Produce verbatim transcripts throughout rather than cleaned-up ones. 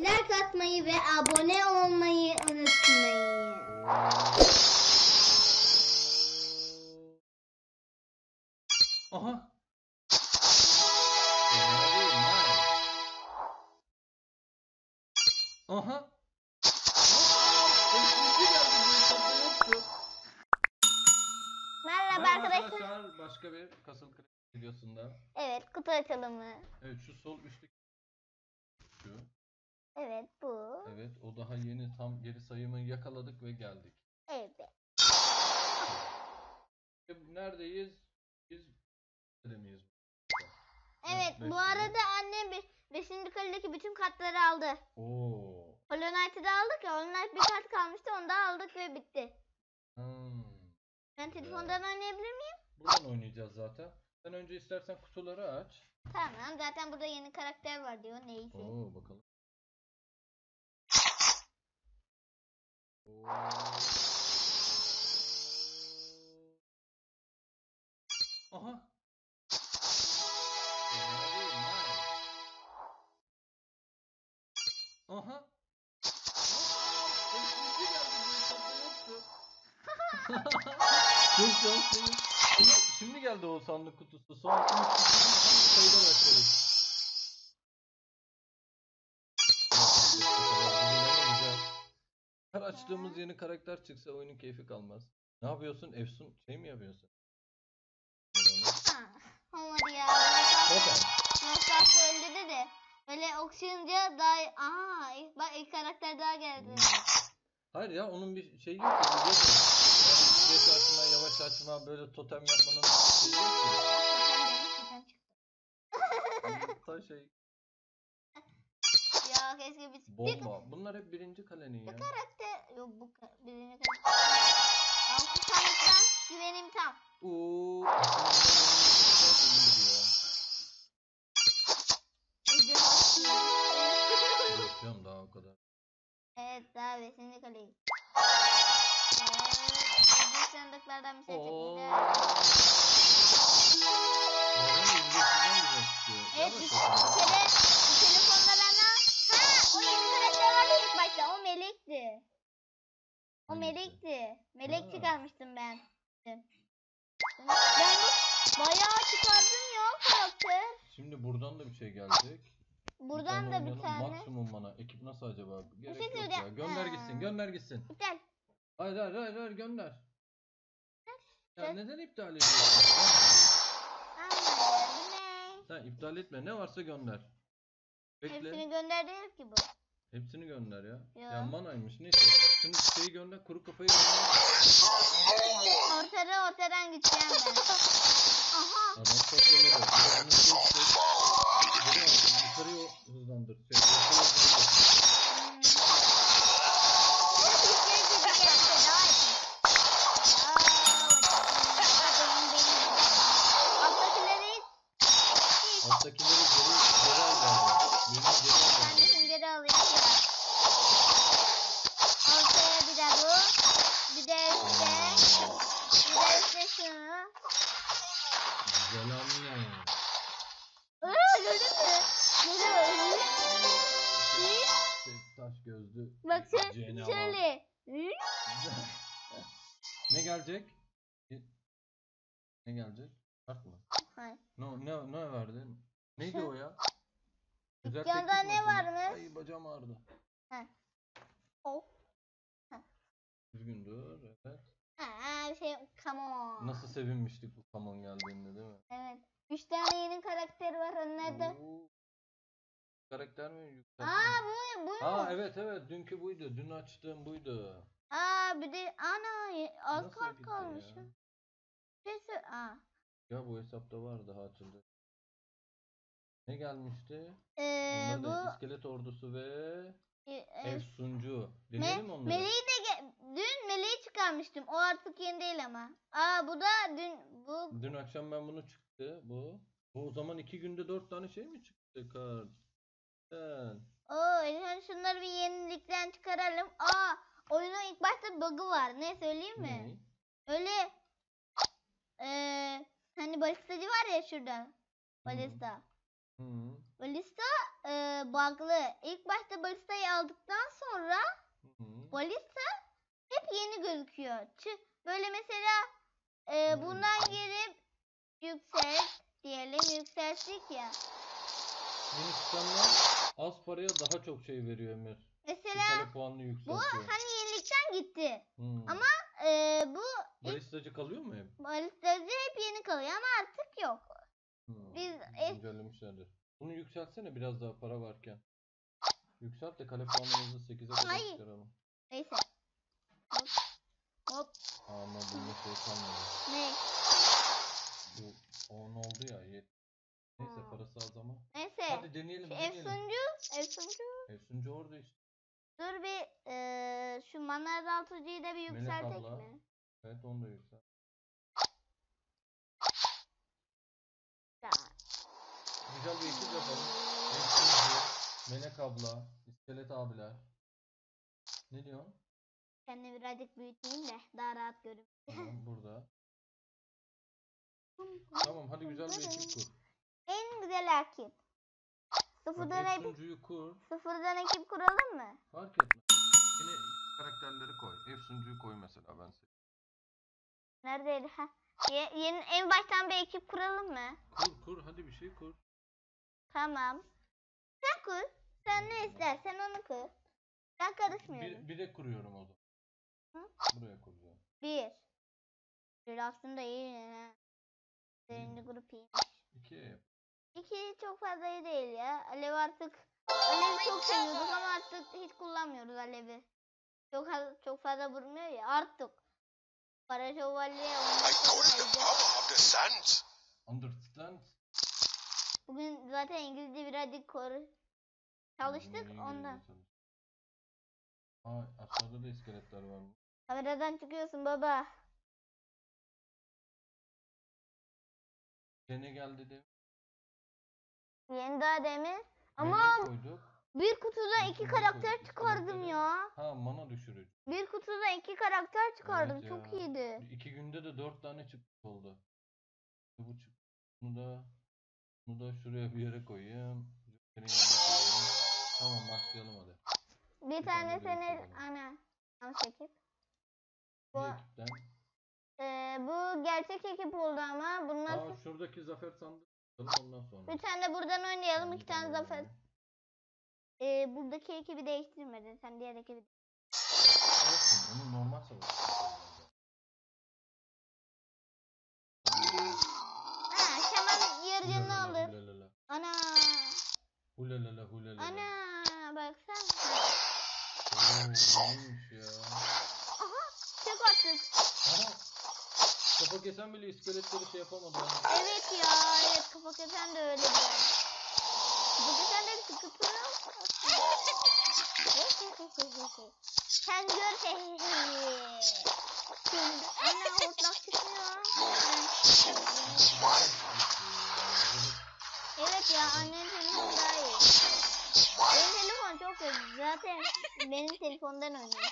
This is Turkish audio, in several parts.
like atmayı ve abone olmayı unutmayın. Aha. Aha. Merhaba arkadaşlar. arkadaşlar. Başka bir Castle Crest videosunda. Evet, kutu açılımı. Evet, şu sol üstteki şu. Evet, bu. Evet, o daha yeni, tam geri sayımı yakaladık ve geldik. Evet. Neredeyiz? Biz nerede miyiz? Evet, Evet, bu arada annem beşinci kaledeki bütün kartları aldı. Oo. Hollow Knight'ı da aldık ya. Hollow Knight bir kart kalmıştı, onu da aldık ve bitti. Hmm. Ben telefondan oynayabilir miyim? Buradan oynayacağız zaten. Sen önce istersen kutuları aç. Tamam, zaten burada yeni karakter var diyor. Neyse. Oo, bakalım. Oo. Aha. Aha. Çok şanslıyım. Şimdi geldi o sandık kutusu. Son üç kutusu sayıda başladık. Her açtığımız yeni karakter çıksa oyunun keyfi kalmaz. Ne yapıyorsun? Efsun şey mi yapıyorsun? Olmadı ya. Totem. Nostalji öldü dedi. Böyle okşayınca daha... Aha, bak ilk karakter daha geldi. Hmm. Hayır ya, onun bir şeyi yok ki. Yani geç açma, yavaş açma, böyle totem yapmanın şeyi yok ki. Ta şey. Ya keşke bir... Bomba. Bunlar hep birinci kalenin ya. Bir karakter... Yok bu birinci karakter. Altı sandıktan güvenim tam. Uuu. Yapacağım daha o kadar. Evet, daha beşinci kaleyi. Evet, büyük sandıklardan bir şey çıktı. Evet, bir, bir kere bir telefonda bana... Ha, o yeni karakter vardı ilk başta. O melekti. O Hangisi? melekti. Melek Ha. çıkarmıştım ben. Ben bu bayağı çıkardım ya karakter. Şimdi buradan da bir şey gelecek. Buradan bir da bir tane. Maksimum mana. Ekip nasıl acaba? Gerek şey yok söyleyeceğim. ya. Gönder Ha. gitsin, gönder gitsin. İptal. Hayır hayır hayır, hayır gönder. Ya Sen... neden iptal ediyorsun? Ama ne? Sen iptal etme. Ne varsa gönder. Bekle. Hepsini gönder değil ki bu. Hepsini gönder ya. Ya. Ya manaymış. Neyse. Şunu şeyi gönder. Kuru kafayı gönder. Ortada ortadan gideceğim ben. Aha. Adam kopyaladı. Bunu şey işte. Yukarıya hızlandır. Şey, hızlandır. Alttakileri geri, geri al bari. Birini geri al bari. Ben de şimdi geri alayım ya. Ortaya bir de bu. Bir de işte. Bir de işte şunu. Güzel anne. Aaa, gördün mü? Gördün mü? Tek taş gözlü. Bak sen canavar. şöyle. Ne gelecek? Ne gelecek? Kart mı? Hayır. Ne ne ne verdin? Neydi o ya? Güzel Dükkanda teklif mi ne açıldı? var mı? Ay bacağım ağrıdı. Ha. Oh. Düzgün dur, evet. Aa, bir şey, come on. Nasıl sevinmiştik bu come on geldiğinde, değil mi? Evet. Üç tane yeni karakter var onlarda. Oo. Karakter mi yükseltti? Aa, bu bu. Aa evet evet, dünkü buydu. Dün açtığım buydu. Aa, bir de ana az Nasıl kart gitti kalmış. ya? Neyse, aa. Ya bu hesapta vardı, hatırladım. Ne gelmişti? Ee, Onları bu da iskelet ordusu ve e, e, efsuncu. me, Deneyelim mi onları? Meleği de ge- dün meleği çıkarmıştım. O artık yeni değil ama. Aa, bu da dün bu. Dün akşam ben bunu çıktı bu. Bu o zaman iki günde dört tane şey mi çıktı kart? Sen. Oo, yani şunları bir yenilikten çıkaralım. Aa, oyunun ilk başta bug'ı var. Ne söyleyeyim mi? Ne? Öyle eee hani balistacı var ya şurada. Balista. Hı. Hı. Balista e, bug'lı. İlk başta balistayı aldıktan sonra Hı. balista hep yeni gözüküyor. Çı- Böyle mesela e, Hmm. bundan girip yükselt diyelim, yükselttik ya. Yeni çıkanlar az paraya daha çok şey veriyor Emir. Mesela Kale puanını bu yükseltiyor. hani yenilikten gitti. Hmm. Ama e, bu Balistacı kalıyor mu hep? balistacı hep yeni kalıyor ama artık yok. Hmm. Biz es- Güncellemişlerdir. Bunu yükseltsene biraz daha para varken. Yükselt de kale puanımızı sekize kadar Hayır. çıkaralım. Neyse. Hop. Hop. Ama bunda şey kalmadı. Ne? Bu on oldu ya. Yet. Neyse Hmm. parası az ama. Neyse. Hadi deneyelim Şu deneyelim. Efsuncu. Efsuncu. Efsuncu orada işte. Dur bir e, şu mana azaltıcıyı da bir Melek yükseltek abla. mi? Evet onu da yükselt. Ya. Güzel bir ekip yapalım. Efsuncu, Melek abla, İskelet abiler. Ne diyorsun? Kendimi birazcık büyüteyim de daha rahat görün. Tamam burada. Tamam hadi güzel bir ekip kur. En güzel ekip. Bak Sıfırdan ekip, Efsuncu'yu kur. sıfırdan ekip kuralım mı? Fark etmez. Yine karakterleri koy. Efsuncu'yu koy mesela ben seviyorum. Neredeydi? Ha. Ye- yeni en baştan bir ekip kuralım mı? Kur kur hadi bir şey kur. Tamam. Sen kur. Sen ne istersen onu kur. Ben karışmıyorum. Bir, bir de kuruyorum o zaman. Hı? Buraya kuracağım. Bir. Bir aslında iyi. Ha. İyi Birinci mi? grup iyi. İkiye yap. İki çok fazla iyi değil ya. Alev artık. Alevi çok seviyorduk ama artık hiç kullanmıyoruz Alevi. Çok az- çok fazla vurmuyor ya artık. Para şövalye I ondan call it the sonra power of the sands. Understand? bugün zaten İngilizce birazcık kor çalıştık Yine ondan. İngilizce çalış. Aa aşağıda da iskeletler var mı? Kameradan çıkıyorsun baba. Gene geldi de. Yeni daha demin. Ama Meleği koyduk. bir kutuda iki Efsuncu'yu karakter koyduk, çıkardım iskeletleri. ya. Ha mana düşürücü. Bir kutuda iki karakter çıkardım. Evet Çok ya. iyiydi. Bir iki günde de dört tane çıkmış oldu. Bu çık. Bunu da bunu da şuraya bir yere koyayım. Joker'in yanına koyayım. Tamam başlayalım hadi. Bir, Bir tane tane seni değiştirelim. ana. Ama ekip. Bu, Bir ekipten. e, bu gerçek ekip oldu ama bunlar Aa şuradaki zafer sandığı alalım ondan sonra. bir tane buradan oynayalım. Tamam, iki tane tamam, zafer. tamam. E, buradaki ekibi değiştirmedin. Sen diğer ekibi. Olsun onu normal savaş. Ha, Kemal yarı canını Hulalala alır. hulalala. Ana. Hulalala hulalala. Ana baksana. Oo iyiymiş ya. Aha çok attık. Aha. Kafa kesen bile iskeletleri şey yapamadı. Yani. Evet ya evet kafa kesen de öyle biraz. Kafa kesen de bir sıkıntı yok. Sen gör Şimdi ana hortlak çıkmıyor. Evet ya annenin telefonu daha iyi. Benim telefon çok kötü. Zaten benim telefondan oynuyor.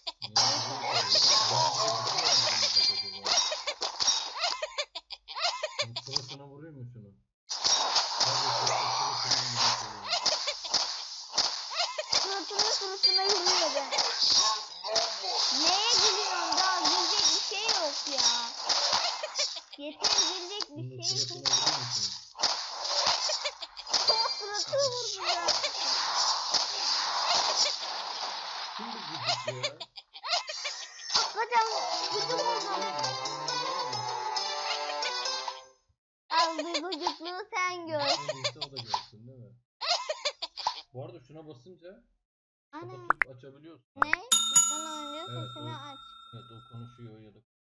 Sırasına vurayım mı şunu? Suratını suratına yürüyor ben. Neye gülüyorsun? Daha gülecek bir şey yok ya. Yeter gülecek Bunun bir şey yok. sırasına vurayım mı şunu? Çok suratı vurdu ya. Kim bu gıcık ya? Hakikaten gıcık oldum. Al bir gıcıklığı sen gör. Neyse o da görsün değil mi? Bu arada şuna basınca Ana. kapatıp açabiliyorsun. Ne? Sen oynuyor Evet, sesini o- aç. Evet o konuşuyor ya da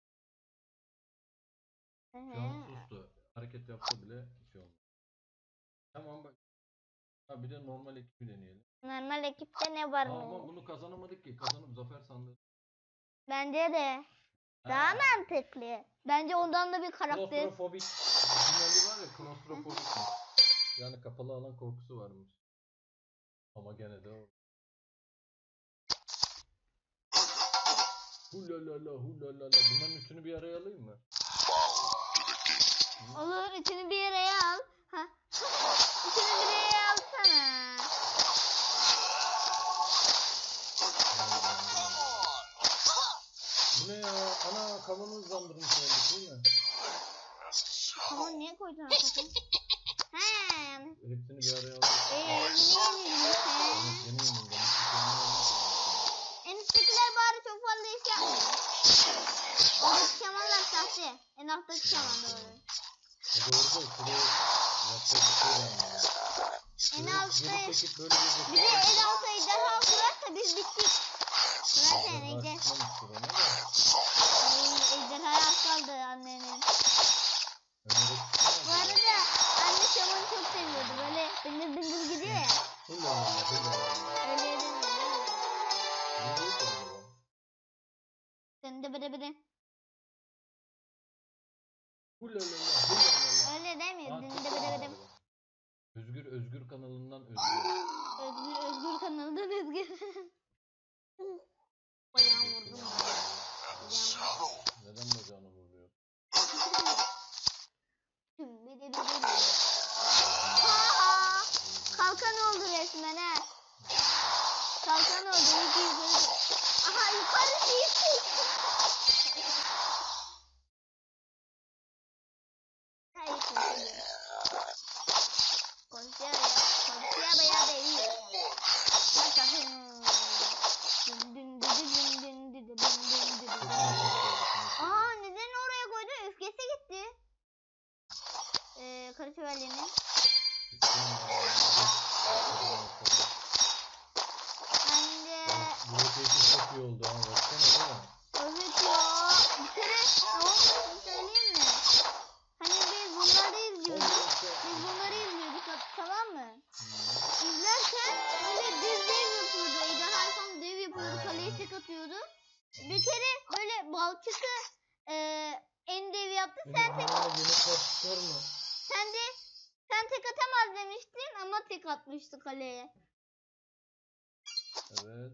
Hı şu an hı. sustu. Hareket yapsa bile şey olmuyor. Tamam bak. Ha bir de normal ekibi deneyelim. Normal ekipte ne var Aa, ama mı? bunu kazanamadık ki. Kazanıp zafer sandığı. Bence de. Daha Ha. mantıklı. Bence ondan da bir karakter. Klostrofobik finali var ya klostrofobikmiş. Yani kapalı alan korkusu varmış. Ama gene de o. Hulalala hulalala. Bunların üçünü bir araya alayım mı? Olur üçünü bir araya al. Ha. Üçünü bir araya sana. Bu ne ya? Ana kafanı hızlandırmış olduk değil mi? Tamam niye koydun hakikaten? He yani. Hepsini bir araya aldık. Eee yeni yenildi sen. Evet, yeni yenildim. En üsttekiler bari çok fazla iş yapmıyor. Oradaki şamanlar sahte. En alttaki şaman doğru. O doğru da şuraya yapacak bir şey gelmedi. En Şurayı altta geri çekip böyle bir bir de en altta ejderha kurarsa biz bittik. Zaten Ejderha ejder. çıkmamıştır ona da. Ay, ejderhaya az kaldı annenin. Ömer'e Bu arada anne şamanı çok seviyordu. Böyle dıngır dıngır gidiyor ya. Hılla hılla hılla hılla. Öyle demiyor değil mi? Ne diyor ki acaba? Sen de bire bire. Hılla hılla hılla hılla. Öyle demiyor. Aa, Dın Türkçe de bire bire. galiba. Özgür Özgür kanalından Özgür. Özgür Özgür kanalından Özgür. Bayağı vurdum ya. Bayağı vurdum. Neden bacağını vuruyor? Tüm bire bire. Ha! Kalkan oldu resmen ha. Kalkan oldu. İki yukarı. Aha yukarı değil. Hayır konuşuyor. Konuşuyor ya. Konuşuyor bayağı da iyi. Bakın. Dün dün dün dün dün dün dün dün dün. Aa neden oraya koydu? Öfkesi gitti. Ee, karı şövalyenin. Ben de Bu öteki çok iyi oldu ha. Baksana değil mi? evet ya. Bir kere tamam mı söyleyeyim mi? Hani biz bunları izliyorduk. Biz bunları izliyorduk tamam mı? İzlerken böyle dev dev yapıyordu. Ejderha tam dev yapıyordu. Kaleye tek atıyordu. Bir kere böyle balçıkı e, en dev yaptı. Sen tek, çıkar mı? sen de sen tek atamaz demiştin ama tek atmıştı kaleye. Evet.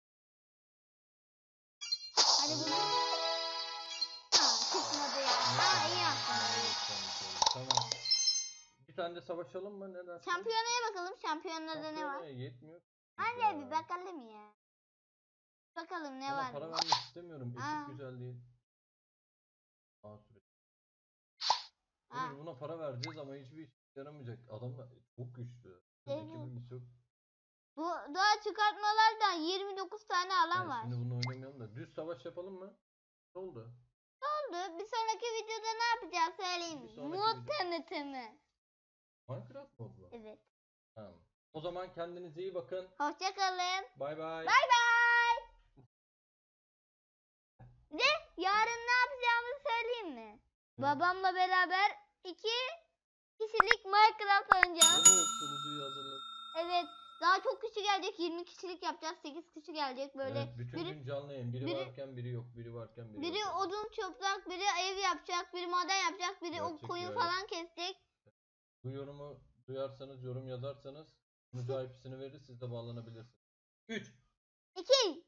Hadi bunu. Ha çıkmadı ya. Ha iyi yaptın. Tamam. Bir tane de savaşalım mı? Ne dersin? Şampiyonaya bakalım. Şampiyonlarda ne var? Şampiyonaya yetmiyor. Anne bir bakalım ya. Bakalım ne Bana var. para vermek istemiyorum. Aa. Ekip güzel değil. Aa, süre. Ha. Emir buna para vereceğiz ama hiçbir işe yaramayacak. Adam da çok güçlü. Evet. Ekibimiz çok. Bu daha çıkartmalardan yirmi dokuz tane alan Evet, var. şimdi bunu oynamayalım da. Düz savaş yapalım mı? Ne oldu? Oldu. Bir sonraki videoda ne yapacağız söyleyeyim Bir mi? sonraki Mod video- tanıtımı. Minecraft mod mu? Evet. Tamam. O zaman kendinize iyi bakın. Hoşça kalın. Bay bay. Bay bay. Bir de yarın ne yapacağımızı söyleyeyim mi? Hı. Babamla beraber iki kişilik Minecraft oynayacağız. Evet, sunucuyu hazırladım. Evet. Daha çok kişi gelecek. yirmi kişilik yapacağız. sekiz kişi gelecek. Böyle Evet, bütün biri, gün canlı yayın. Biri, biri- varken biri yok. Biri varken biri, biri yok. odun toplayacak, biri ev yapacak, biri maden yapacak, biri o Gerçek koyun bir hayat. falan kesecek. Bu yorumu duyarsanız, yorum yazarsanız sunucu I P'sini verir, siz de bağlanabilirsiniz. üç İki.